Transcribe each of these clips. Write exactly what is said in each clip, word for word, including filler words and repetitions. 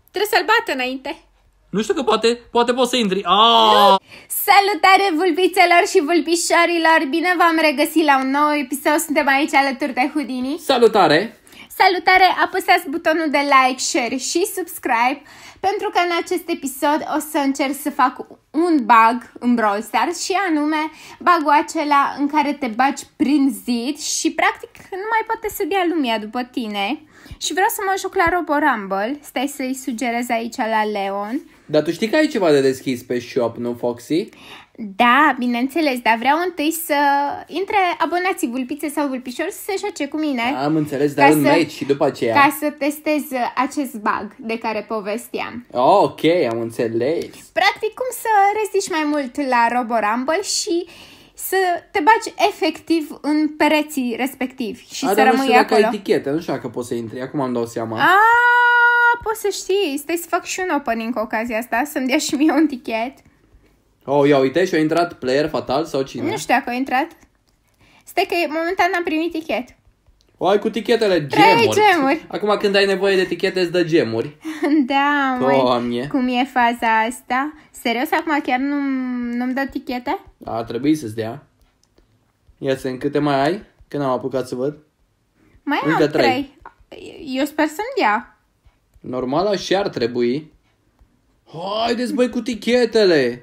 Trebuie să-l bată înainte. Nu știu că poate, poate poți să intri. Aaaa! Salutare vulpițelor și vulpișorilor! Bine v-am regăsit la un nou episod. Suntem aici alături de Houdini. Salutare! Salutare! Apăsați butonul de like, share și subscribe, pentru că în acest episod o să încerc să fac un bug în Brawl Stars, și anume bug-ul acela în care te bagi prin zid și practic nu mai poate să dea lumea după tine. Și vreau să mă joc la Robo Rumble. Stai să-i sugerez aici la Leon. Dar tu știi că ai ceva de deschis pe shop, nu, Foxy? Da, bineînțeles, dar vreau întâi să intre abonații vulpițe sau vulpișori să se joace cu mine. Am înțeles, dar în match și după aceea. Ca să testez acest bug de care povesteam. Oh, ok, am înțeles. Practic cum să reziști mai mult la Robo Rumble și să te bagi efectiv în pereții respectivi și A, să dar rămâi nu știu dacă acolo. ai etichete, nu știu dacă poți să intri, acum am dau seama. A, poți să știi, stai să fac și un opening cu ocazia asta, să-mi dea și mie un tichet. Oh, ia uite, și-a intrat player fatal sau cine? Nu știu dacă a intrat. Stai că momentan n-am primit tichet. O, ai cu tichetele Trei gemuri. gemuri. Acum când ai nevoie de tichete îți dă gemuri. Da, măi, Doamne. cum e faza asta? Serios, acum chiar nu, nu-mi dă tichete? Ar trebui să-ți dea. Ia să câte mai ai? Că n-am apucat să văd. Mai Încă am trei. trei. Eu sper să-mi dea. Normal așa ar trebui. Haideți, băi, cu tichetele.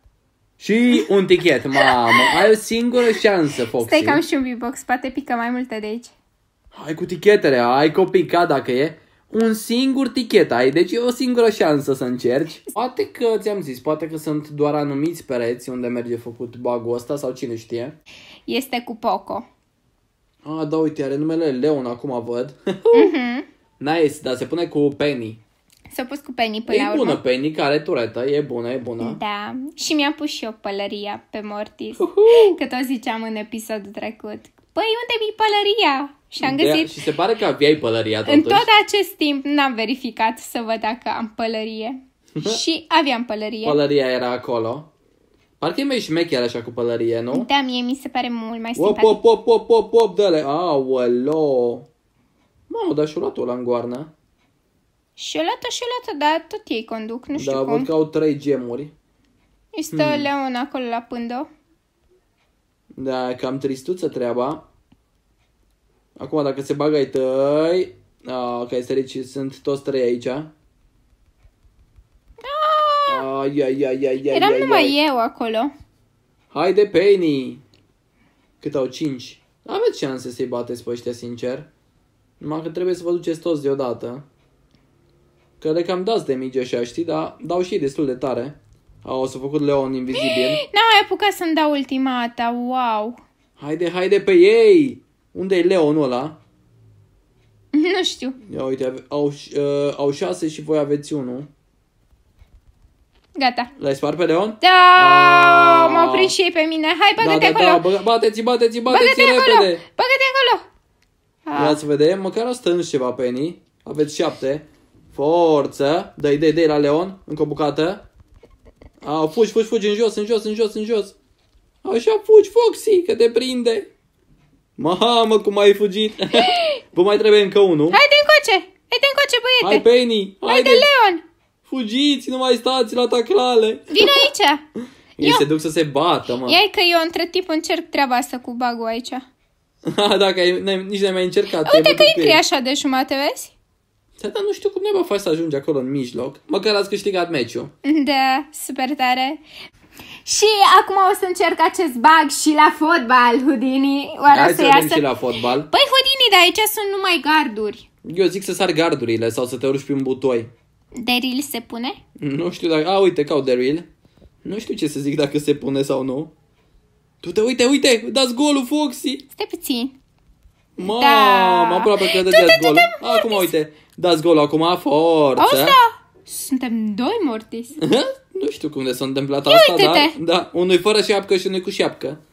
Și un tichet, mamă. Ai o singură șansă, Foxy. Stai că am și un beatbox, poate pică mai multe de aici. Hai cu tichetele, ai copicat dacă e. Un singur tichet ai, deci e o singură șansă să încerci. Poate că, ți-am zis, poate că sunt doar anumiți pereți unde merge făcut bug-ul ăsta sau cine știe. Este cu Poco. Ah, da, uite, are numele Leon, acum văd. Mhm. Nice, dar se pune cu Penny. S-a pus cu Penny până E la urmă. bună Penny, care are turetă, e bună, e bună. Da, și mi-a pus și eu pălăria pe Mortis. Uhu. Că tot ziceam în episodul trecut. Păi, unde mi pălăria? Și am De- găsit. Și se pare că aveai pălăria totuși. În tot acest timp n-am verificat să văd dacă am pălărie. Și aveam pălărie. Pălăria era acolo. Parcă e mai șmecher așa cu pălărie, nu? Da, mie mi se pare mult mai Op, simpatic. op, op, op, op, op, dă-le. Aoleo. Mamă, dar și-o luat-o la îngoarnă. Și-o luat-o, și-o luat-o, dar tot ei conduc, nu știu Da, cum. văd că au trei gemuri. Îi stă hmm. Leon acolo la pândă. Da, cam tristuță treaba. Acum dacă se bagă ai tăi. Ah, că este aici, sunt toți trei aici. Ai, ai, ai, ai, ai, Eram ai, numai ai. eu acolo. Haide, Penny! Cât au? Cinci. Aveți șanse să-i bateți pe ăștia, sincer. Numai că trebuie să vă duceți toți deodată. Că le cam dați de mici așa, știi? Dar dau și ei destul de tare. Au, s-a făcut Leon invizibil. N-am mai apucat să-mi dau ultimata, wow. Haide, haide pe ei! Unde e Leonul ăla? Nu știu. Ia uite, ave- au, uh, au șase și voi aveți unul. Gata. L-ai spart pe Leon? Da, Ah. m-au prins și ei pe mine. Hai, Da, bagă-te da, acolo. da, bă- bateți, bateți, bateți Bagă-te acolo. repede! Bagă-te acolo. Ia Ah. să vedem, măcar o stâns ceva, Penny. Aveți șapte. Forță! Dă-i, dă-i, dă-i la Leon, încă o bucată. A, fugi, fugi, fugi, în jos, în jos, în jos, în jos. Așa fugi, Foxy, că te prinde. Mamă, cum ai fugit. Vă mai trebuie încă unul. Haide încoace. Haide încoace, băiete. Hai, Penny, Haide, haide. Leon. Fugiți, nu mai stați la taclale. Vino aici. Ei Eu. se duc să se bată, mă. Ia că eu între timp încerc treaba asta cu bug-ul aici. Dacă ai, n-ai, nici n-ai mai încercat. Uite ai că văzut intri e- așa de jumate, vezi? Da, dar nu știu cum ne faci să ajungi acolo în mijloc. Măcar ați câștigat meciul. Da, super tare. Și acum o să încerc acest bug și la fotbal, Houdini. Oare Hai o să să vedem iasă? și la fotbal. Păi, Houdini, dar aici sunt numai garduri. Eu zic să sar gardurile sau să te urci prin butoi. Daryl se pune? Nu știu dacă... A, uite, cau Daryl. Nu știu ce să zic dacă se pune sau nu. Tu te uite, uite, dați golul, Foxy. Stai puțin. Mamă, Da. aproape că dădeați golul. Acum, uite, dați golul acum, forță. Auzi, da. Suntem doi Mortis. Nu știu cum de s-a întâmplat Ia asta, uite-te. dar... Da, unul fără șapcă și unul cu șapcă.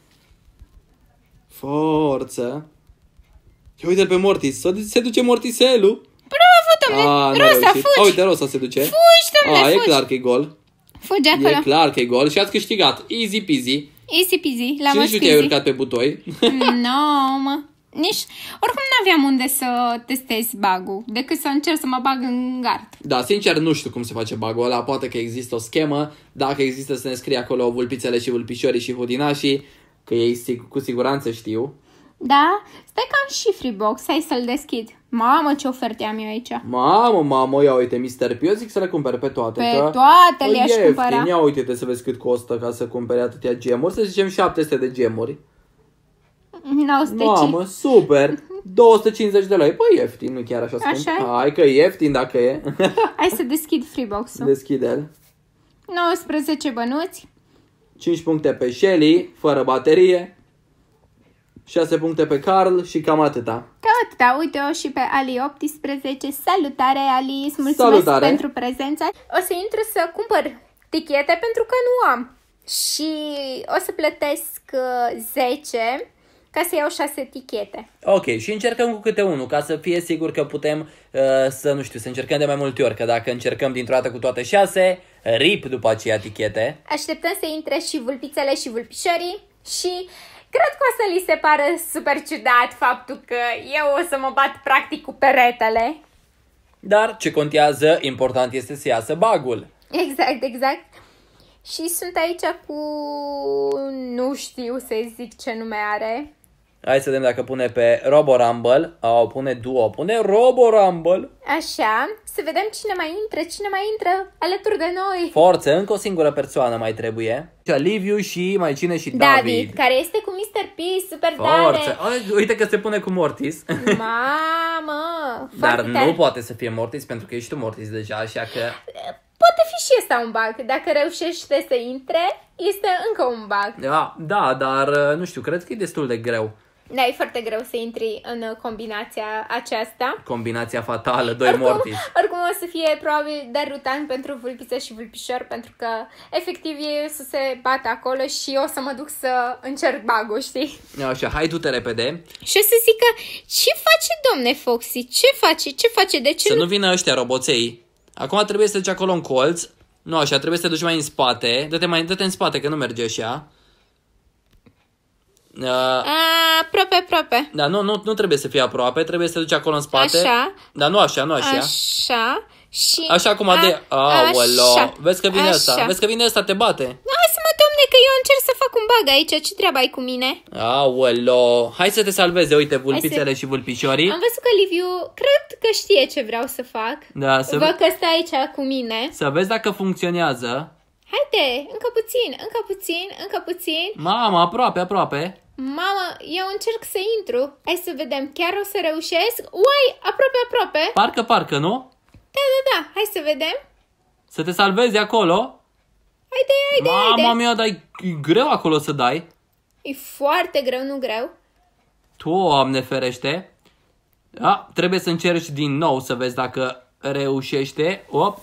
Forță. Ia uite-l pe Mortis. Se- Se duce Mortiselul. Bravo, domnule. A, n-a Rosa, reușit. fugi. A, uite, Rosa se duce. Fugi, domnule, A, e fugi. clar că e gol. Fugi acolo. E clar că e gol și ați câștigat. Easy peasy. Easy peasy, la Și mă nici nu te-ai urcat pe butoi. No, mă. nici, oricum n-aveam unde să testez bug-ul, decât să încerc să mă bag în gard. Da, sincer nu știu cum se face bug-ul ăla, poate că există o schemă, dacă există să ne scrie acolo vulpițele și vulpișorii și hudinașii, că ei cu siguranță știu. Da? Stai că am și Freebox, hai să-l deschid. Mamă, ce oferte am eu aici. Mamă, mamă, ia uite, mister P, eu zic să le cumpere pe toate. Pe că toate le-aș cumpăra. Ia uite-te să vezi cât costă ca să cumpere atâtea gemuri, să zicem șapte sute de gemuri. nouă sute. Mamă, super! două sute cincizeci de lei. Păi ieftin, nu chiar așa scump. Așa? Hai că e ieftin dacă e. Hai să deschid Freebox-ul. Deschide-l. nouăsprezece bănuți. cinci puncte pe Shelly, fără baterie. șase puncte pe Carl și cam atâta. Cam atâta. Uite-o și pe Ali optsprezece. Salutare, Ali! Îți mulțumesc Salutare. pentru prezența. O să intru să cumpăr tichete pentru că nu am. Și o să plătesc zece ca să iau șase tichete. Ok, și încercăm cu câte unul, ca să fie sigur că putem uh, să, nu știu, să încercăm de mai multe ori, că dacă încercăm dintr-o dată cu toate șase, rip după aceea tichete. Așteptăm să intre și vulpițele și vulpișorii și cred că o să li se pară super ciudat faptul că eu o să mă bat practic cu peretele. Dar ce contează, important este să iasă bug-ul. Exact, exact. Și sunt aici cu... nu știu să zic ce nume are. Hai să vedem dacă pune pe Robo Rumble. Au, pune Duo. Pune Robo Rumble. Așa, să vedem cine mai intră, cine mai intră alături de noi. Forță, încă o singură persoană mai trebuie. Liviu și mai cine și David. David, care este cu mister P, super Forță. tare. Uite că se pune cu Mortis. Mamă, Dar foarte tare. nu poate să fie Mortis pentru că ești tu Mortis deja, așa că... Poate fi și ăsta un bug. Dacă reușește să intre, este încă un bug. Da, da, dar nu știu, cred că e destul de greu. Da, e foarte greu să intri în combinația aceasta. Combinația fatală, doi Oricum, Mortis. oricum o să fie probabil derutant pentru vulpiță și vulpișor, pentru că efectiv ei o să se bată acolo și o să mă duc să încerc bug-ul, știi? Așa, hai du-te repede. Și o să zică, ce face domne Foxy? Ce face? Ce face? De ce Să nu vină ăștia roboței. Acum trebuie să te duci acolo în colț. Nu așa, trebuie să te duci mai în spate. Dă-te mai dă-te în spate, că nu merge așa. Uh, A, aproape, aproape. da, nu, nu, nu trebuie să fie aproape, trebuie să te duci acolo în spate. Așa. Dar nu așa, nu așa. Așa. Și... Așa cum a, de... Aoleo. așa. Vezi că vine Așa. ăsta. Vezi că vine ăsta, te bate. Lasă-mă, domne, că eu încerc să fac un bug aici. Ce treabă ai cu mine? Aoleo. Hai să te salveze, uite, vulpițele să... și vulpișorii. Am văzut că Liviu cred că știe ce vreau să fac. Da, să, Văd că stă aici cu mine. să vezi dacă funcționează. Haide, încă puțin, încă puțin, încă puțin. Mamă, aproape, aproape. Mamă, eu încerc să intru. Hai să vedem, chiar o să reușesc? Uai, aproape, aproape. Parcă, parcă, nu? Da, da, da, hai să vedem. Să te salvezi acolo. Haide, haide, haide. Mama mea, dar e greu acolo să dai. E foarte greu, nu greu. Doamne ferește. Da, trebuie să încerci din nou să vezi dacă reușește. Op.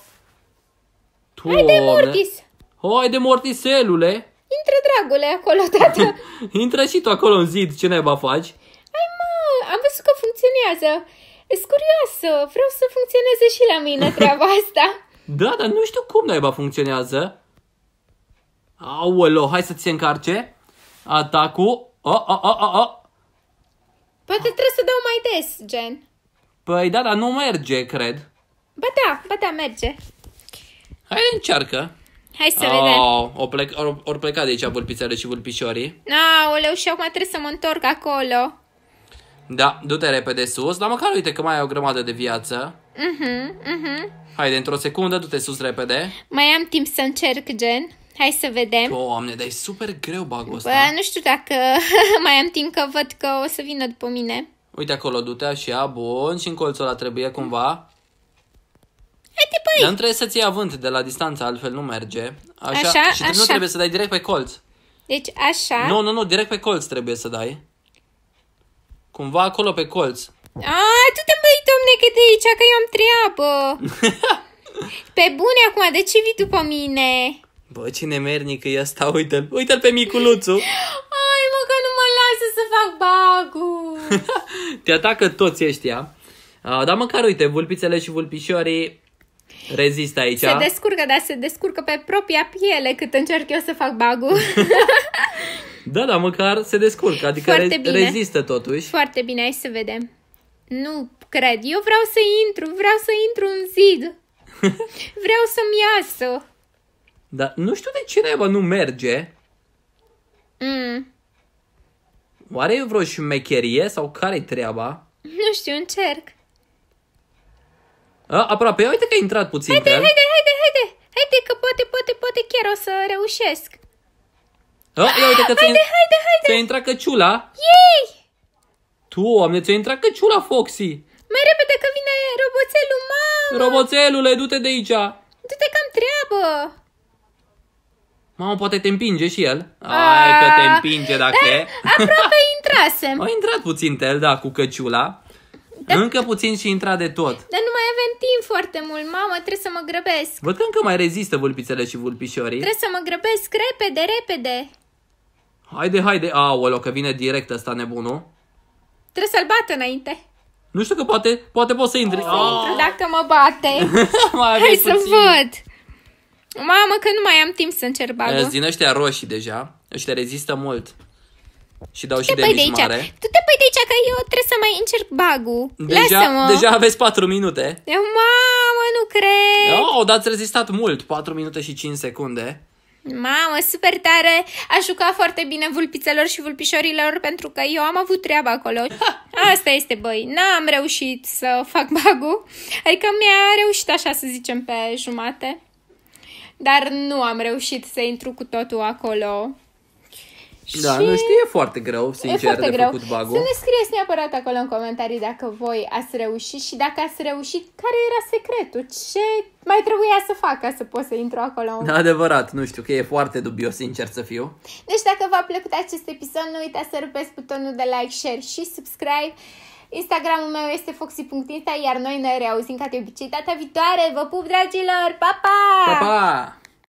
Haide, Mortis. Haide, Mortiselule. Intră, dragule, acolo, tată. Intră și tu acolo în zid, ce naiba faci? Hai, mă, am văzut că funcționează. Ești curioasă, vreau să funcționeze și la mine treaba asta. Da, dar nu știu cum naiba funcționează. Aoleo, hai să ți se încarce. Atacul. Oh, oh, oh, oh, oh. Poate trebuie să dau mai des, gen. Păi da, dar nu merge, cred. Ba da, ba da, merge. Hai, încearcă. Hai să vedem. Oh, o plec, or, or plecat de aici vulpițele și vulpișorii. Aoleu, și acum trebuie să mă întorc acolo. Da, du-te repede sus, dar măcar uite că mai ai o grămadă de viață. Mhm, mhm. Haide, într-o secundă, du-te sus repede. Mai am timp să încerc, gen. Hai să vedem. Doamne, dar e super greu bagul ăsta. Bă, nu știu dacă mai am timp, că văd că o să vină după mine. Uite acolo, du-te așa, bun, și în colțul ăla trebuie cumva. Haide, băi! Dar nu trebuie să-ți iei avânt de la distanță, altfel nu merge. Așa, Așa, și așa. nu trebuie să dai direct pe colț. Deci așa. Nu, nu, nu, direct pe colț trebuie să dai. Cumva acolo pe colț. A, tu te băi, domne, că de aici, că eu am treabă. Pe bune acum, de ce vii după mine? Bă, ce nemernic e ăsta, uite-l, uite-l pe miculuțu. Ai, mă, că nu mă lasă să fac bug-ul. Te atacă toți ăștia. Uh, dar măcar, uite, vulpițele și vulpișorii rezistă aici. Se descurcă, dar se descurcă pe propria piele cât încerc eu să fac bug-ul. Da, da, măcar se descurcă, adică Foarte re- bine. rezistă totuși. Foarte bine, hai să vedem. Nu cred, eu vreau să intru, vreau să intru în zid. Vreau să-mi iasă. Dar nu știu de ce naiba nu merge. Mm. Oare e vreo șmecherie sau care-i treaba? Nu știu, încerc. A, aproape, ia uite că a intrat puțin Haide, pe el. haide, haide, haide. Haide că poate, poate, poate chiar o să reușesc. A, ia uite că ți-a, Haide, haide, haide. ți-a intrat căciula. Yay! Doamne, ți-a intrat căciula, Foxy. Mai repede că vine roboțelul, mamă. Roboțelule, du-te de aici. Du-te că am treabă. Mamă, poate te împinge și el. Hai că te împinge dacă Da, e. aproape intrasem. A intrat puțin el, da, cu căciula. Da. Încă puțin și intra de tot. Dar nu mai avem timp foarte mult, mamă, trebuie să mă grăbesc. Văd că încă mai rezistă vulpițele și vulpișorii. Trebuie să mă grăbesc repede, repede. Haide, haide. Aoleo, că vine direct ăsta nebunul. Trebuie să-l bat înainte. Nu știu că poate, poate poți să intri. Intru dacă mă bate. Mai Hai aveai să puțin. văd. Mamă, că nu mai am timp să încerc bagul. Îți din ăștia roșii deja. Ăștia rezistă mult. Și dau și Du-te, de păi, de mici aici. mare. Du-te, păi, de aici, că eu trebuie să mai încerc bagul. Deja, Lasă-mă. deja aveți patru minute. Eu, mamă, nu cred. Oh, dar ați rezistat mult. patru minute și cinci secunde. Mamă, super tare. A jucat foarte bine vulpițelor și vulpișorilor pentru că eu am avut treaba acolo. Asta este, băi. N-am reușit să fac bagul. Adică mi-a reușit așa să zicem pe jumate. Dar nu am reușit să intru cu totul acolo. Da, Și... nu știu, e foarte greu, sincer, E foarte de greu. făcut bagul. Să ne scrieți neapărat acolo în comentarii dacă voi ați reușit și dacă ați reușit, care era secretul? Ce mai trebuia să fac ca să pot să intru acolo? Da, adevărat, nu știu, că e foarte dubios, sincer să fiu. Deci dacă v-a plăcut acest episod, nu uitați să rupeți butonul de like, share și subscribe. Instagramul meu este foxy punct insta, iar noi ne reauzim ca de obicei data viitoare. Vă pup, dragilor! Pa, pa! Pa, pa!